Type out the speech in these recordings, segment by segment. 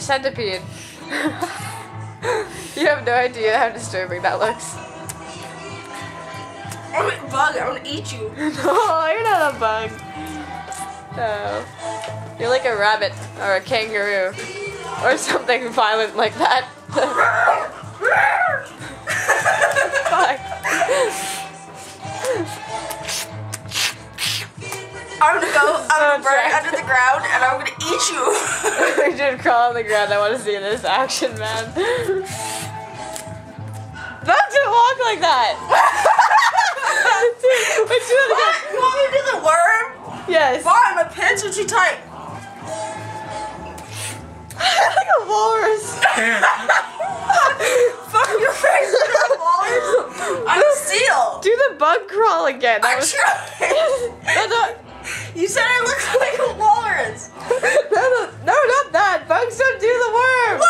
centipede. You have no idea how disturbing that looks. I'm a bug. I'm gonna eat you. No, you're not a bug. No. You're like a rabbit or a kangaroo or something violent like that. Fuck. I'm gonna burn under the ground and I'm gonna eat you. You should crawl on the ground. I want to see this action, man. Bugs don't walk like that. Dude, wait, do it again. You want me to do the worm? Yes. Why? My pants are too tight. Like a walrus. Fuck your face, you're a walrus. I'm a seal. Do the bug crawl again. That was. You said I look like a walrus. No, not that. Bugs don't do the worm.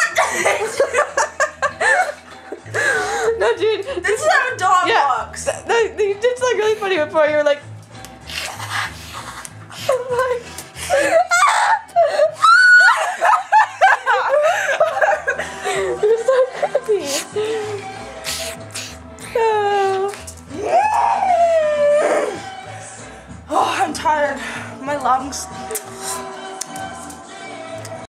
What? No, dude. This is how a dog walks. No, you did something really funny before. You were like. You're so creepy. Oh, I'm tired. My lungs.